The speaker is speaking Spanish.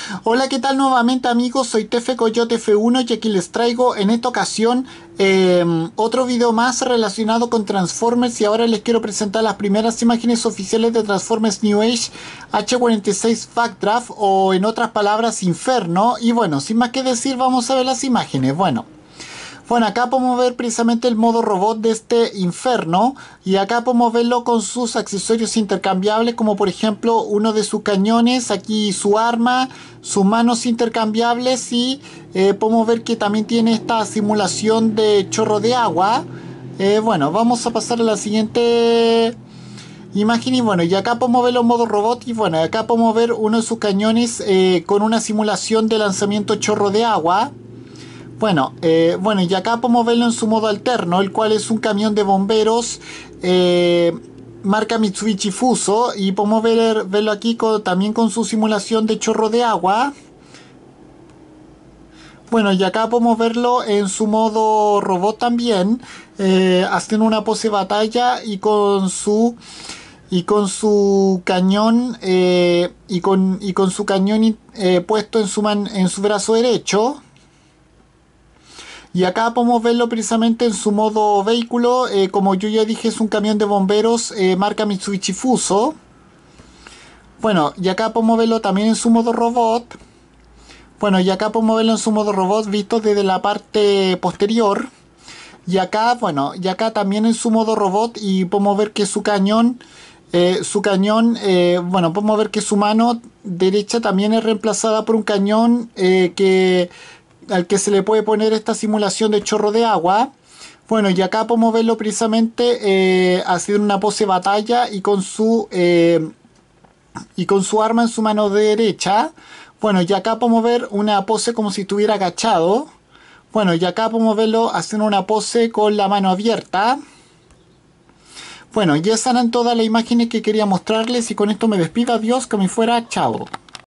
Hola, ¿qué tal nuevamente amigos? Soy Tefe Coyote F1 y aquí les traigo en esta ocasión otro video más relacionado con Transformers y ahora les quiero presentar las primeras imágenes oficiales de Transformers New Age H46 Backdraft o en otras palabras Inferno. Y bueno, sin más que decir vamos a ver las imágenes. Bueno, acá podemos ver precisamente el modo robot de este Inferno y acá podemos verlo con sus accesorios intercambiables como por ejemplo uno de sus cañones, aquí su arma, sus manos intercambiables y podemos ver que también tiene esta simulación de chorro de agua. Bueno, vamos a pasar a la siguiente imagen y bueno, y acá podemos ver los modos robot y bueno, acá podemos ver uno de sus cañones con una simulación de lanzamiento chorro de agua. Bueno, y acá podemos verlo en su modo alterno, el cual es un camión de bomberos marca Mitsubishi Fuso. Y podemos verlo aquí también con su simulación de chorro de agua. Bueno, y acá podemos verlo en su modo robot también, haciendo una pose batalla y con su cañón y con su cañón puesto en su brazo derecho. Y acá podemos verlo precisamente en su modo vehículo. Como yo ya dije, es un camión de bomberos marca Mitsubishi Fuso. Bueno, y acá podemos verlo también en su modo robot. Bueno, y acá podemos verlo en su modo robot visto desde la parte posterior. Y acá, bueno, y acá también en su modo robot y podemos ver que bueno, podemos ver que su mano derecha también es reemplazada por un cañón al que se le puede poner esta simulación de chorro de agua. Bueno, y acá podemos verlo precisamente haciendo una pose batalla y con su arma en su mano derecha. Bueno, y acá podemos ver una pose como si estuviera agachado. Bueno, y acá podemos verlo haciendo una pose con la mano abierta. Bueno, y esas eran todas las imágenes que quería mostrarles y con esto me despido. Adiós, que me fuera, chao.